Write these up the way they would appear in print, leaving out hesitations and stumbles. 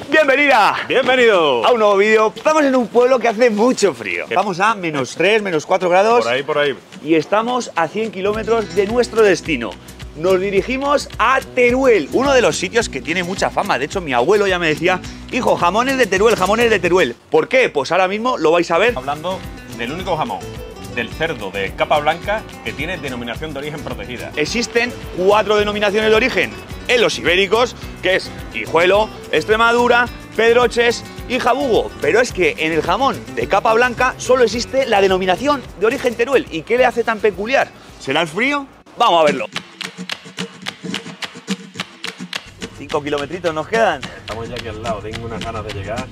¡Bienvenida! ¡Bienvenido! A un nuevo vídeo. Estamos en un pueblo que hace mucho frío. Estamos a -3, -4 grados. Por ahí. Y estamos a 100 kilómetros de nuestro destino. Nos dirigimos a Teruel, uno de los sitios que tiene mucha fama. De hecho, mi abuelo ya me decía, hijo, jamones de Teruel, jamones de Teruel. ¿Por qué? Pues ahora mismo lo vais a ver. Hablando del único jamón del cerdo de capa blanca que tiene denominación de origen protegida. Existen 4 denominaciones de origen en los ibéricos, que es Guijuelo, Extremadura, Pedroches y Jabugo. Pero es que en el jamón de capa blanca solo existe la denominación de origen Teruel. ¿Y qué le hace tan peculiar? ¿Será el frío? Vamos a verlo. 5 kilometritos nos quedan. Estamos ya aquí al lado, tengo unas ganas de llegar.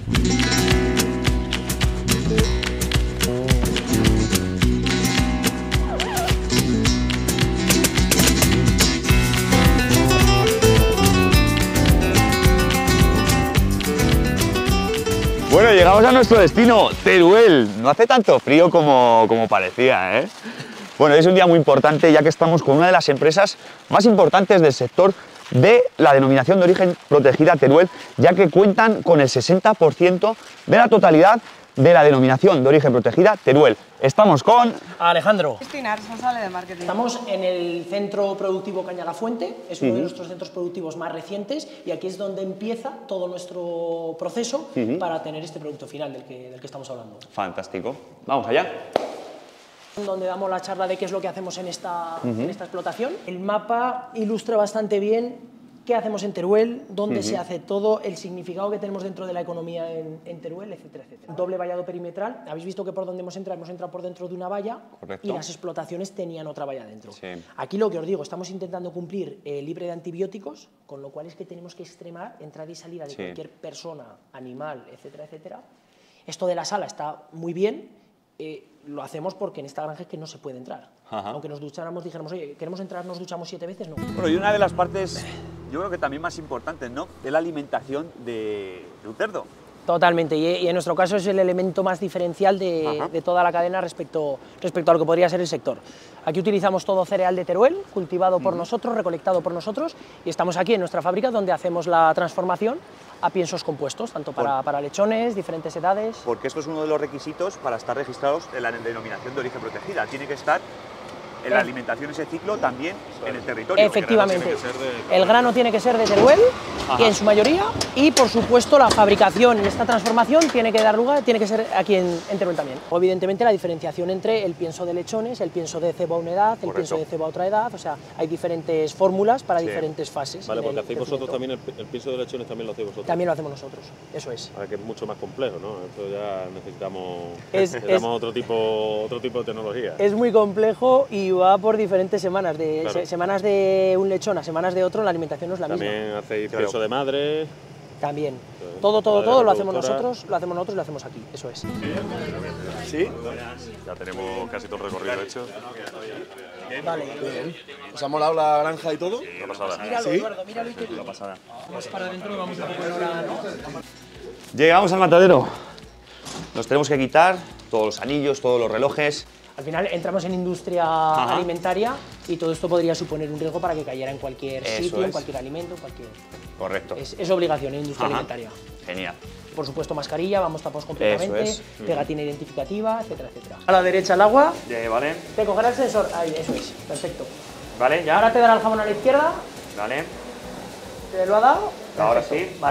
Bueno, llegamos a nuestro destino, Teruel. No hace tanto frío como parecía, ¿eh? Bueno, es un día muy importante ya que estamos con una de las empresas más importantes del sector de la denominación de origen protegida Teruel, ya que cuentan con el 60% de la totalidad de la denominación de origen protegida Teruel. Estamos con Alejandro. Cristina, responsable de marketing. Estamos en el centro productivo Cañalafuente, es uno de nuestros centros productivos más recientes y aquí es donde empieza todo nuestro proceso para tener este producto final del que estamos hablando. Fantástico. Vamos allá. Donde damos la charla de qué es lo que hacemos en esta explotación. El mapa ilustra bastante bien qué hacemos en Teruel, dónde se hace todo, el significado que tenemos dentro de la economía en Teruel, etcétera, etcétera. Doble vallado perimetral. Habéis visto que por donde hemos entrado por dentro de una valla. Correcto. Y las explotaciones tenían otra valla dentro. Sí. Aquí lo que os digo, estamos intentando cumplir libre de antibióticos, con lo cual es que tenemos que extremar entrada y salida de cualquier persona, animal, etcétera, etcétera. Esto de la sala está muy bien. Lo hacemos porque en esta granja es que no se puede entrar. Aunque nos ducháramos, dijéramos, oye, queremos entrar, nos duchamos 7 veces, no. Bueno, y una de las partes, yo creo que también más importantes, ¿no?, de la alimentación de un cerdo. Totalmente, y en nuestro caso es el elemento más diferencial de toda la cadena respecto a lo que podría ser el sector. Aquí utilizamos todo cereal de Teruel, cultivado por nosotros, recolectado por nosotros, y estamos aquí en nuestra fábrica donde hacemos la transformación a piensos compuestos, tanto para lechones, diferentes edades. Porque esto es uno de los requisitos para estar registrados en la denominación de origen protegida. Tiene que estar en la alimentación ese ciclo también en el territorio. Efectivamente, el grano tiene que ser de Teruel, y en su mayoría, y por supuesto la fabricación y esta transformación tiene que dar lugar, tiene que ser aquí en Teruel también. Evidentemente la diferenciación entre el pienso de lechones, el pienso de cebo a una edad, el pienso de cebo a otra edad, o sea, hay diferentes fórmulas para diferentes fases. Vale, porque hacéis vosotros también el pienso de lechones, también lo hacéis vosotros. También lo hacemos nosotros, eso es. Ahora que es mucho más complejo, ¿no? Esto ya necesitamos otro tipo de tecnología. Es muy complejo y va por diferentes semanas, Claro. semanas de un lechón a semanas de otro, la alimentación no es la misma. También hacéis pienso de madre. También. Sí. Todo lo hacemos productora. nosotros, y lo hacemos aquí, eso es. ¿Sí? Ya tenemos casi todo el recorrido hecho. Vale. ¿Os ha molado la granja y todo? No pasa nada. Míralo, ¿Sí? Eduardo, míralo y te digo. Vamos para adentro y vamos a poner ahora, ¿no? Llegamos al matadero. Nos tenemos que quitar todos los anillos, todos los relojes. Al final entramos en industria alimentaria y todo esto podría suponer un riesgo para que cayera en cualquier sitio, en cualquier alimento, en cualquier... Correcto. Es obligación en industria alimentaria. Genial. Por supuesto, mascarilla, vamos tapados completamente, Eso pegatina identificativa, etcétera, etcétera. A la derecha el agua, Vale. te cogerá el sensor, ahí, eso es, perfecto. Vale, ya. Ahora te dará el jabón a la izquierda, Vale. ¿te lo ha dado? Ahora Perfecto, sí. Vale.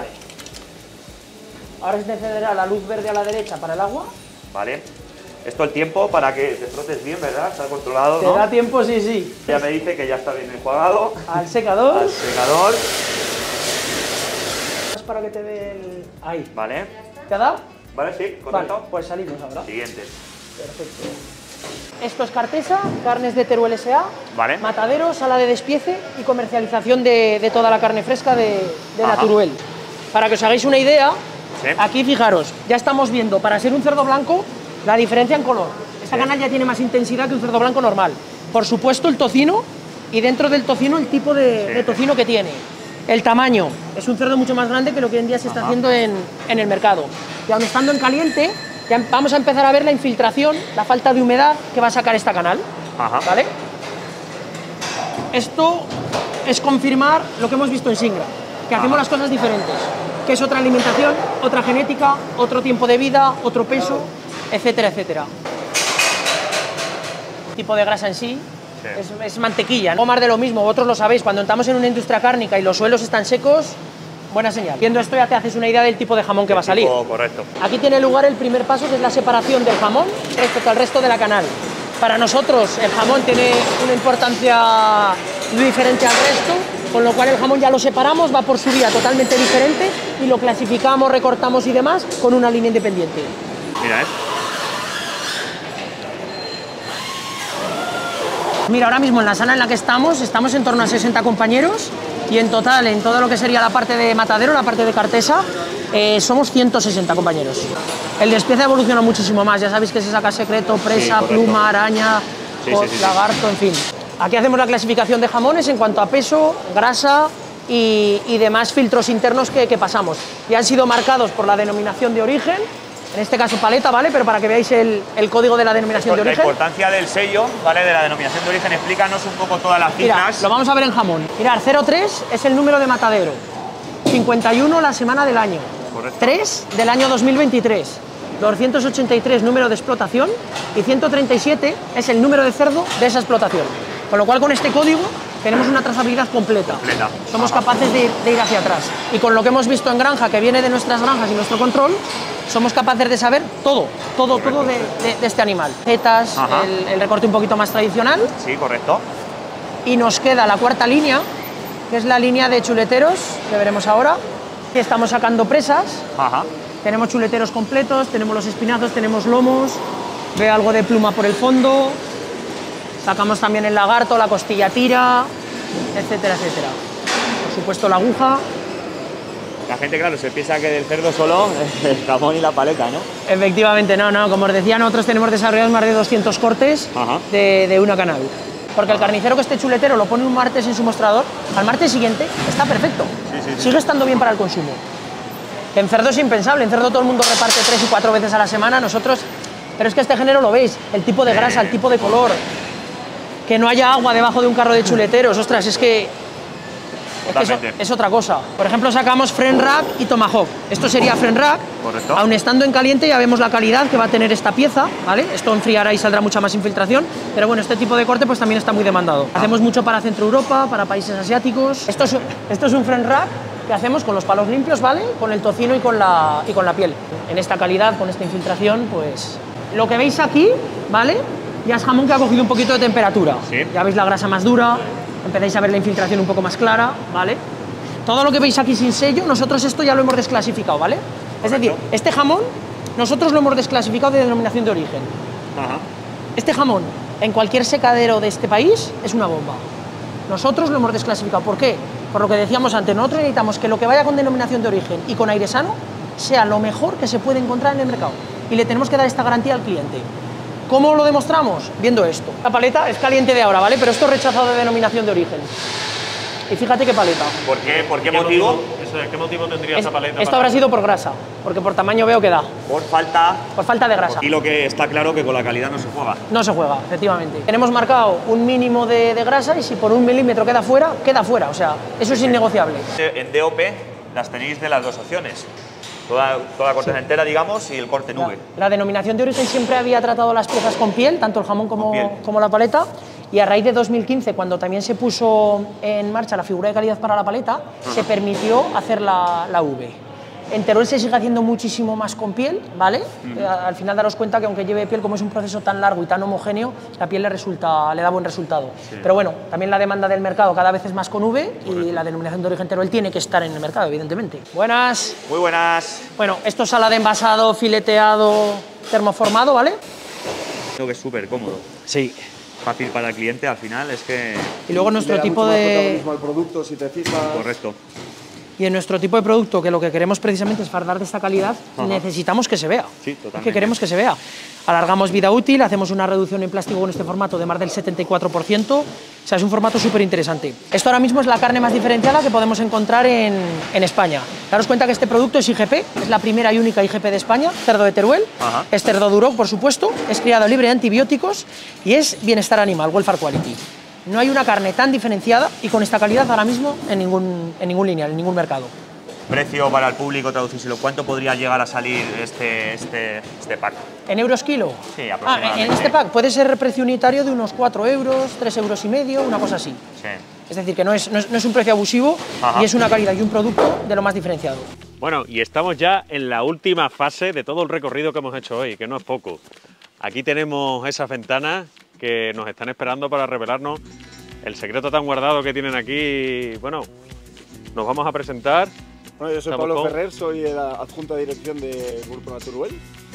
Ahora se te encenderá la luz verde a la derecha para el agua. Vale. Esto el tiempo para que te frotes bien, ¿verdad? Está controlado, Te ¿no? da tiempo, sí, sí. Ya me dice que ya está bien enjuagado. Al secador. Al secador. Para que te dé el... Ahí. Vale. ¿Te ha dado? Vale, sí, Vale, correcto. pues salimos ahora. Siguiente. Perfecto. Esto es Cartesa, carnes de Teruel S.A. Vale. Matadero, sala de despiece y comercialización de toda la carne fresca de la Teruel. Para que os hagáis una idea, aquí fijaros, ya estamos viendo, para ser un cerdo blanco, la diferencia en color. Esta canal ya tiene más intensidad que un cerdo blanco normal. Por supuesto el tocino, y dentro del tocino el tipo de tocino que tiene. El tamaño, es un cerdo mucho más grande que lo que hoy en día se está haciendo en el mercado. Y aun estando en caliente, ya vamos a empezar a ver la infiltración, la falta de humedad que va a sacar esta canal. ¿Vale? Esto es confirmar lo que hemos visto en Singra, que hacemos las cosas diferentes. que es otra alimentación, otra genética, otro tiempo de vida, otro peso, etcétera, etcétera. El tipo de grasa en sí es mantequilla, no más de lo mismo, vosotros lo sabéis, cuando estamos en una industria cárnica y los suelos están secos, buena señal. Viendo esto ya te haces una idea del tipo de jamón que va a salir. Correcto. Aquí tiene lugar el primer paso, que es la separación del jamón respecto al resto de la canal. Para nosotros el jamón tiene una importancia muy diferente al resto, con lo cual el jamón ya lo separamos, va por su vía totalmente diferente y lo clasificamos, recortamos y demás con una línea independiente. Mira, Mira, ahora mismo en la sala en la que estamos en torno a 60 compañeros y en total, en todo lo que sería la parte de matadero, la parte de cartesa, somos 160 compañeros. El despiece evoluciona muchísimo más, ya sabéis que se saca secreto, presa, pluma, araña, lagarto, en fin. Aquí hacemos la clasificación de jamones en cuanto a peso, grasa y demás filtros internos que pasamos. Y han sido marcados por la denominación de origen, en este caso paleta, ¿vale? Pero para que veáis el código de la denominación de origen. La importancia del sello, ¿vale? De la denominación de origen, explícanos un poco todas las cifras. Mira, lo vamos a ver en jamón. Mirad, 03 es el número de matadero, 51 la semana del año, correcto. 3 del año 2023, 283 número de explotación y 137 es el número de cerdo de esa explotación. Con lo cual, con este código tenemos una trazabilidad completa. Somos capaces de ir hacia atrás. Y con lo que hemos visto en granja, que viene de nuestras granjas y nuestro control, somos capaces de saber todo de este animal. Setas, el recorte un poquito más tradicional. Sí, correcto. Y nos queda la cuarta línea, que es la línea de chuleteros, que veremos ahora. Estamos sacando presas. Tenemos chuleteros completos, tenemos los espinazos, tenemos lomos, ve algo de pluma por el fondo. Sacamos también el lagarto, la costilla tira, etcétera, etcétera. Por supuesto la aguja. La gente, claro, se piensa que del cerdo solo el jamón y la paleta, ¿no? Efectivamente, no. Como os decía, nosotros tenemos desarrollados más de 200 cortes de una canal. Porque el carnicero que esté chuletero lo pone un martes en su mostrador, al martes siguiente está perfecto. Sigue estando bien para el consumo. En cerdo es impensable, en cerdo todo el mundo reparte 3 y 4 veces a la semana, nosotros... Pero es que este género lo veis, el tipo de grasa, el tipo de color, que no haya agua debajo de un carro de chuleteros, ostras, es que es otra cosa. Por ejemplo, sacamos French Rack y Tomahawk. Esto sería French Rack. Correcto. Aun estando en caliente ya vemos la calidad que va a tener esta pieza, ¿vale? Esto enfriará y saldrá mucha más infiltración, pero bueno, este tipo de corte pues también está muy demandado. Hacemos mucho para Centro Europa, para países asiáticos. Esto es un French Rack que hacemos con los palos limpios, ¿vale? Con el tocino y con la piel. En esta calidad, con esta infiltración, pues... Lo que veis aquí, ¿vale? Ya es jamón que ha cogido un poquito de temperatura. Ya veis la grasa más dura, empezáis a ver la infiltración un poco más clara, ¿vale? Todo lo que veis aquí sin sello, nosotros esto ya lo hemos desclasificado, ¿vale? Es decir, este jamón, nosotros lo hemos desclasificado de denominación de origen. Este jamón, en cualquier secadero de este país, es una bomba. Nosotros lo hemos desclasificado. ¿Por qué? Por lo que decíamos antes, nosotros necesitamos que lo que vaya con denominación de origen y con aire sano sea lo mejor que se puede encontrar en el mercado. Y le tenemos que dar esta garantía al cliente. ¿Cómo lo demostramos? Viendo esto. La paleta es caliente de ahora, ¿vale? Pero esto es rechazado de denominación de origen. Y fíjate qué paleta. ¿Por qué motivo? ¿Qué motivo tendría esa paleta? Esto habrá sido por grasa, porque por tamaño veo que da. Por falta de grasa. Y lo que está claro que con la calidad no se juega. No se juega, efectivamente. Tenemos marcado un mínimo de grasa y si por 1 milímetro queda fuera, queda fuera. O sea, eso es innegociable. En DOP las tenéis de las dos opciones. Toda la corteza entera, digamos, y el corte en V. La denominación de origen siempre había tratado las piezas con piel, tanto el jamón como la paleta, y a raíz de 2015, cuando también se puso en marcha la figura de calidad para la paleta, se permitió hacer la V. En Teruel se sigue haciendo muchísimo más con piel, ¿vale? Al final daros cuenta que aunque lleve piel, como es un proceso tan largo y tan homogéneo, la piel le da buen resultado. Pero bueno, también la demanda del mercado cada vez es más con V y la denominación de origen Teruel tiene que estar en el mercado, evidentemente. Buenas. Muy buenas. Bueno, esto es sala de envasado, fileteado, termoformado, ¿vale? Creo que es súper cómodo. Sí. Fácil para el cliente, al final es que... Y luego nuestro tipo de... al producto, si te fijas. Correcto. Y en nuestro tipo de producto, que lo que queremos precisamente es fardar de esta calidad, necesitamos que se vea. Sí, totalmente. Es que queremos que se vea. Alargamos vida útil, hacemos una reducción en plástico con este formato de más del 74%. O sea, es un formato súper interesante. Esto ahora mismo es la carne más diferenciada que podemos encontrar en España. Daros cuenta que este producto es IGP, es la primera y única IGP de España, cerdo de Teruel. Es cerdo Duroc, por supuesto, es criado libre de antibióticos y es bienestar animal, welfare quality. No hay una carne tan diferenciada y con esta calidad ahora mismo en ningún lineal, en ningún mercado. Precio para el público, traducírselo. ¿Cuánto podría llegar a salir este pack? ¿En euros kilo? Sí, aproximadamente. En este pack puede ser precio unitario de unos 4 euros, 3 euros y medio, una cosa así. Sí. Es decir, que no es un precio abusivo. Ajá. Y es una calidad y un producto de lo más diferenciado. Bueno, y estamos ya en la última fase de todo el recorrido que hemos hecho hoy, que no es poco. Aquí tenemos esas ventanas que nos están esperando para revelarnos el secreto tan guardado que tienen aquí. Bueno, nos vamos a presentar. Bueno, yo soy Pablo Ferrer, soy el adjunto de dirección del Grupo Naturuel.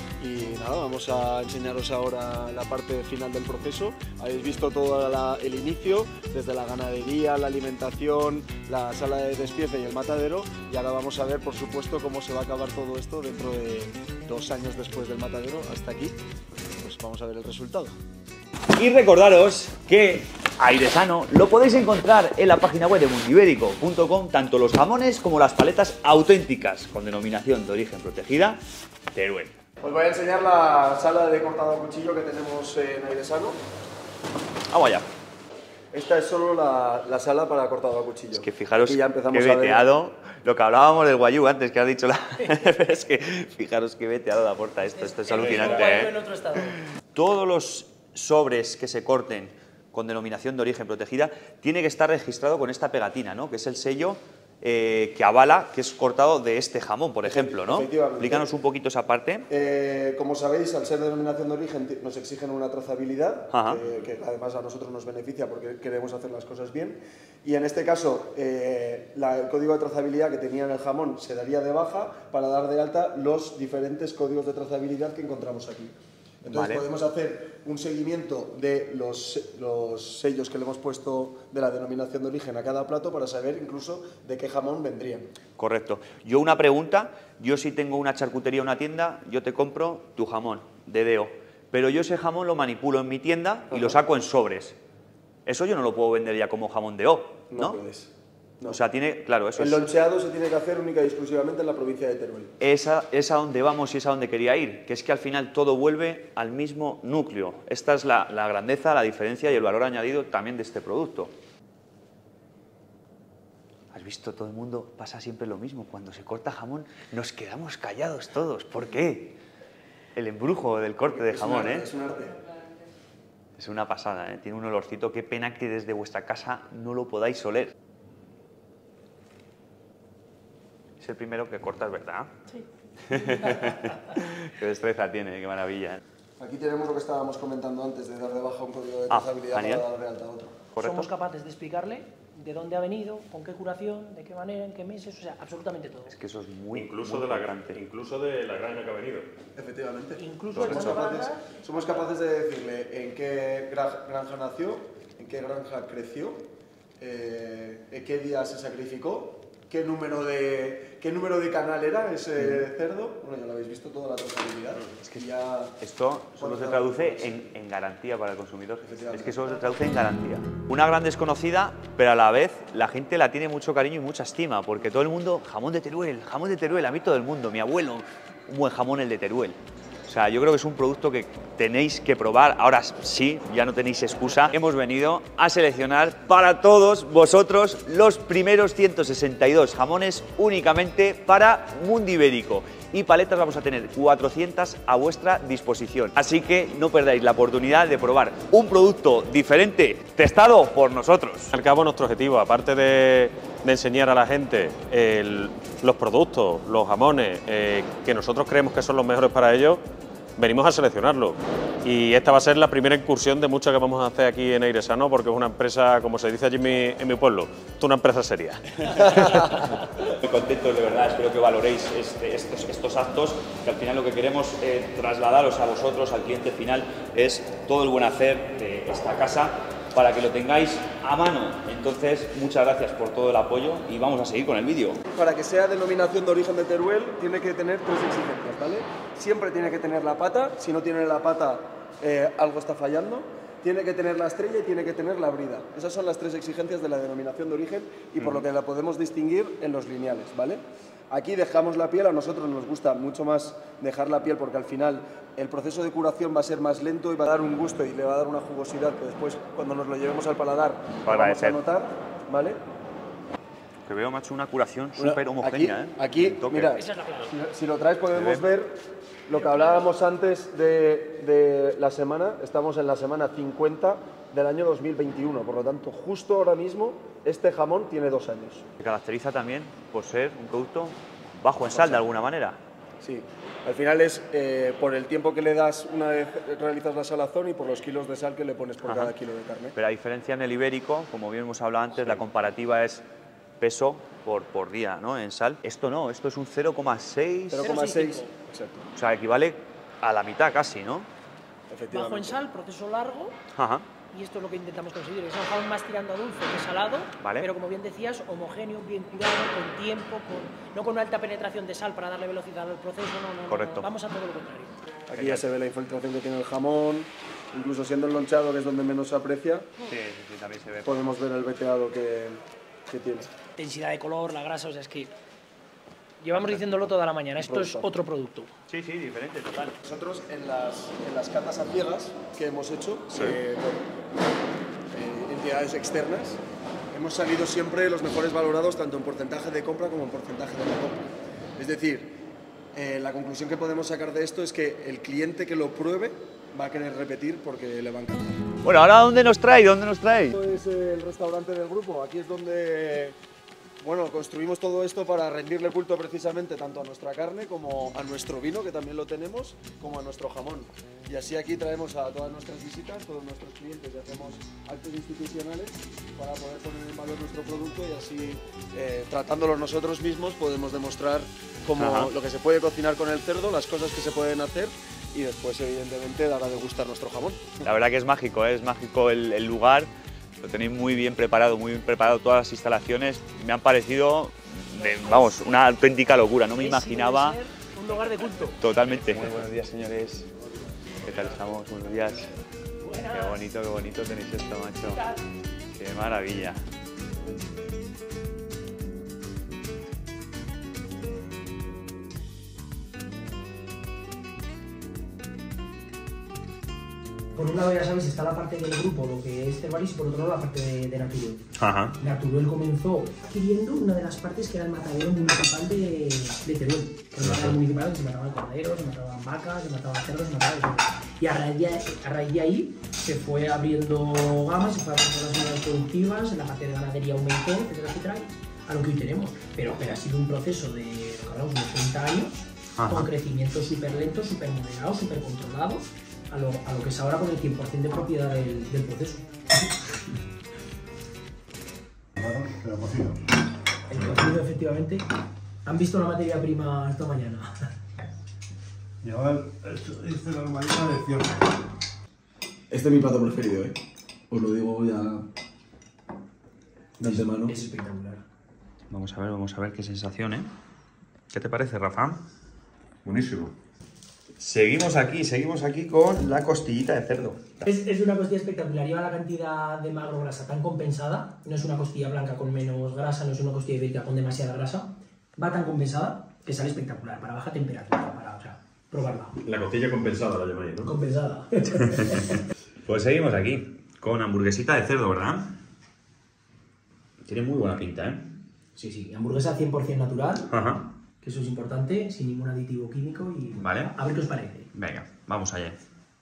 Y nada, vamos a enseñaros ahora la parte final del proceso. Habéis visto todo el inicio, desde la ganadería, la alimentación, la sala de despiece y el matadero. Y ahora vamos a ver, por supuesto, cómo se va a acabar todo esto dentro de 2 años después del matadero hasta aquí. Pues vamos a ver el resultado. Y recordaros que Airesano lo podéis encontrar en la página web de mundibérico.com, tanto los jamones como las paletas auténticas con denominación de origen protegida Teruel. Os voy a enseñar la sala de cortado a cuchillo que tenemos en Airesano. Vamos allá. Esta es solo la sala para cortado a cuchillo. Es que fijaros ya qué veteado, lo que hablábamos del guayú antes, que has dicho la... Pero es que fijaros qué veteado aporta esto es alucinante, ¿eh? En otro estado. Todos los sobres que se corten con denominación de origen protegida tiene que estar registrado con esta pegatina, ¿no? Que es el sello que avala que es cortado de este jamón, por ejemplo, ¿no? Explícanos un poquito esa parte. Como sabéis, al ser denominación de origen nos exigen una trazabilidad que además a nosotros nos beneficia porque queremos hacer las cosas bien. Y en este caso, el código de trazabilidad que tenía en el jamón se daría de baja para dar de alta los diferentes códigos de trazabilidad que encontramos aquí. Entonces podemos hacer un seguimiento de los sellos que le hemos puesto de la denominación de origen a cada plato para saber incluso de qué jamón vendrían. Correcto. Yo una pregunta, yo si tengo una charcutería o una tienda, yo te compro tu jamón de DO, pero yo ese jamón lo manipulo en mi tienda y lo saco en sobres. Eso yo no lo puedo vender ya como jamón DO, ¿no? No puedes. No. O sea, tiene, claro, eso el loncheado se tiene que hacer única y exclusivamente en la provincia de Teruel. Es a donde vamos y es a donde quería ir, que es que al final todo vuelve al mismo núcleo. Esta es la grandeza, la diferencia y el valor añadido también de este producto. ¿Has visto? Todo el mundo pasa siempre lo mismo. Cuando se corta jamón nos quedamos callados todos. ¿Por qué? El embrujo del corte de jamón, ¿eh? Es un arte. Es una pasada, ¿eh? Tiene un olorcito. Qué pena que desde vuestra casa no lo podáis oler. Es el primero que cortas, ¿verdad? Sí. Qué destreza tiene, qué maravilla. Aquí tenemos lo que estábamos comentando antes, de dar de baja un código de trazabilidad para dar de alta otro. ¿Correcto? Somos capaces de explicarle de dónde ha venido, con qué curación, de qué manera, en qué meses, o sea, absolutamente todo. Es que eso es muy incluso muy de la granja que ha venido. Efectivamente. Incluso somos capaces de decirle en qué granja nació, en qué granja creció, en qué día se sacrificó, qué número de canal era ese cerdo. Bueno, ya lo habéis visto, toda la trazabilidad. Es que ya esto solo se traduce en garantía para el consumidor. Es que solo se traduce en garantía. Una gran desconocida, pero a la vez la gente la tiene mucho cariño y mucha estima, porque todo el mundo, jamón de Teruel, a mí todo el mundo, mi abuelo, un buen jamón el de Teruel. O sea, yo creo que es un producto que tenéis que probar. Ahora sí, ya no tenéis excusa. Hemos venido a seleccionar para todos vosotros los primeros 162 jamones únicamente para Mundibérico. Y paletas vamos a tener 400 a vuestra disposición. Así que no perdáis la oportunidad de probar un producto diferente, testado por nosotros. Al cabo, nuestro objetivo, aparte de enseñar a la gente los productos, los jamones, que nosotros creemos que son los mejores para ellos, venimos a seleccionarlo. Y esta va a ser la primera incursión de muchas que vamos a hacer aquí en Airesano, porque es una empresa, como se dice allí en mi pueblo, es una empresa seria. Muy contentos, de verdad, espero que valoréis estos actos, que al final lo que queremos trasladaros a vosotros, al cliente final, es todo el buen hacer de esta casa, para que lo tengáis a mano. Entonces, muchas gracias por todo el apoyo y vamos a seguir con el vídeo. Para que sea denominación de origen de Teruel, tiene que tener 3 exigencias, ¿vale? Siempre tiene que tener la pata, si no tiene la pata, algo está fallando. Tiene que tener la estrella y tiene que tener la brida. Esas son las 3 exigencias de la denominación de origen y por lo que la podemos distinguir en los lineales, ¿vale? Aquí dejamos la piel, a nosotros nos gusta mucho más dejar la piel porque al final el proceso de curación va a ser más lento y va a dar un gusto y le va a dar una jugosidad que después cuando nos lo llevemos al paladar vamos a notar, ¿vale? Que veo, macho, una curación súper homogénea, Aquí, mira, si lo traes podemos ver lo que hablábamos antes de la semana. Estamos en la semana 50 del año 2021, por lo tanto, justo ahora mismo este jamón tiene 2 años. Se caracteriza también por ser un producto bajo en sal, de alguna manera. Sí, al final es por el tiempo que le das una vez realizas la salazón y por los kilos de sal que le pones por cada kilo de carne. Pero a diferencia en el ibérico, como bien hemos hablado antes, la comparativa es peso por día, ¿no? En sal. Esto no, esto es un 0,6. 0,6, exacto. O sea, equivale a la mitad casi, ¿no? Efectivamente. Bajo en sal, proceso largo. Ajá. Y esto es lo que intentamos conseguir, es un jamón más tirando a dulce que salado, Vale. pero como bien decías, homogéneo, bien curado, con tiempo, no con una alta penetración de sal para darle velocidad al proceso, no, Correcto. no, vamos a todo lo contrario. Aquí ya se ve la infiltración que tiene el jamón, incluso siendo enlonchado, que es donde menos se aprecia, Sí, también se ve. podemos ver el veteado que tiene. Intensidad de color, la grasa, o sea, es que llevamos diciéndolo toda la mañana, esto es otro producto. Sí, diferente, total. Nosotros en las catas a ciegas que hemos hecho, entidades externas, hemos salido siempre los mejores valorados tanto en porcentaje de compra como en porcentaje de no compra. Es decir, la conclusión que podemos sacar de esto es que el cliente que lo pruebe va a querer repetir porque le va a encantar. Bueno, ¿ahora dónde nos trae? ¿Dónde nos trae? Esto es el restaurante del grupo. Aquí es donde construimos todo esto para rendirle culto precisamente tanto a nuestra carne como a nuestro vino, que también lo tenemos, como a nuestro jamón. Y así aquí traemos a todas nuestras visitas, todos nuestros clientes, y hacemos actos institucionales para poder poner en valor nuestro producto y así, tratándolo nosotros mismos, podemos demostrar cómo lo que se puede cocinar con el cerdo, las cosas que se pueden hacer y después, evidentemente, dar a degustar nuestro jamón. La verdad que es mágico el lugar. Lo tenéis muy bien preparado todas las instalaciones. Me han parecido, vamos, una auténtica locura. No me imaginaba. Debe ser un lugar de culto. Totalmente. Muy buenos días, señores. ¿Qué tal estamos? Buenos días. Qué bonito tenéis esto, macho. Qué maravilla. Por un lado, ya sabéis, está la parte del grupo, lo que es Cervalis, y por otro lado la parte de Naturuel. Naturuel comenzó adquiriendo una de las partes que era el matadero municipal de Teruel. El matadero municipal que se mataban corderos, se mataban vacas, se mataban cerdos, se mataban eso. Y a raíz de ahí se fue abriendo gamas, se fue abriendo las unidades productivas, en la parte de ganadería aumentó, etcétera, etcétera, a lo que hoy tenemos. Pero ha sido un proceso de, lo que hablamos, unos 30 años, con crecimiento súper lento, súper moderado, súper controlado, a lo que es ahora con el 100% de propiedad del proceso. Pero cocido. El cocido, efectivamente. ¿Han visto la materia prima esta mañana? Llevar la normalidad de cierre. Este es mi plato preferido, os lo digo ya de antemano. Es espectacular. Vamos a ver qué sensación, ¿eh? ¿Qué te parece, Rafa? Buenísimo. Seguimos aquí con la costillita de cerdo. Es una costilla espectacular, lleva la cantidad de magro grasa tan compensada, no es una costilla blanca con menos grasa, no es una costilla ibérica con demasiada grasa, va tan compensada que sale espectacular, para baja temperatura, o sea, probarla. La costilla compensada la llamáis, ¿no? Compensada. Pues seguimos aquí, con hamburguesita de cerdo, ¿verdad? Tiene muy buena pinta, ¿eh? Sí, hamburguesa 100% natural. Ajá. Que eso es importante, sin ningún aditivo químico y vale. A ver qué os parece. Venga, vamos allá.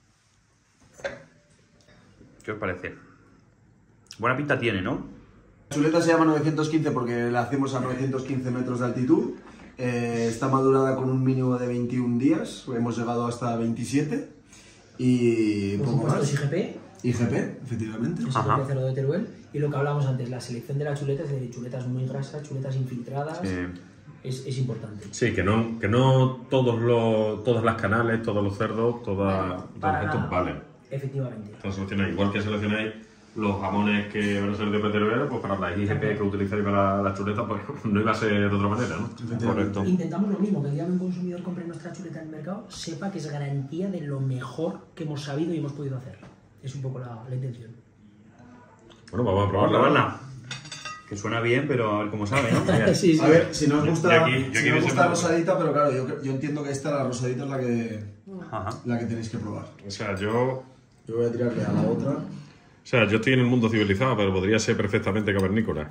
¿Qué os parece? Buena pinta tiene, ¿no? La chuleta se llama 915 porque la hacemos a 915 metros de altitud. Está madurada con un mínimo de 21 días, hemos llegado hasta 27. Y por poco supuesto, más. IGP. IGP, efectivamente. Es el cerdo de Teruel. Y lo que hablábamos antes, la selección de la chuleta, es decir, chuletas muy grasas, chuletas infiltradas. Sí. Es importante. Sí, que no todas las canales, todos los cerdos, todos estos valen. Efectivamente. Entonces seleccionáis, igual que seleccionáis los jamones que van a ser de Peteruel, pues para las IGP que utilizáis para las chuletas, pues no iba a ser de otra manera, ¿no? Correcto. Intentamos lo mismo, que el día que un consumidor compre nuestra chuleta en el mercado, sepa que es garantía de lo mejor que hemos sabido y hemos podido hacer. Es un poco la intención. Bueno, vamos a probarla, ¿verdad? Que suena bien, pero a ver cómo sabe, ¿no? Sí. A ver, si nos gusta, yo gusta rosadita, pero claro, yo entiendo que esta, la rosadita, es la que tenéis que probar. O sea, yo voy a tirarle a la otra. O sea, yo estoy en el mundo civilizado, pero podría ser perfectamente cavernícola.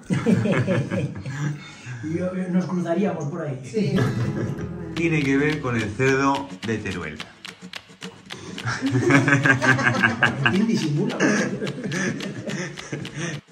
Nos cruzaríamos por ahí. Sí. Tiene que ver con el cerdo de Teruel. ¿Quién disimula?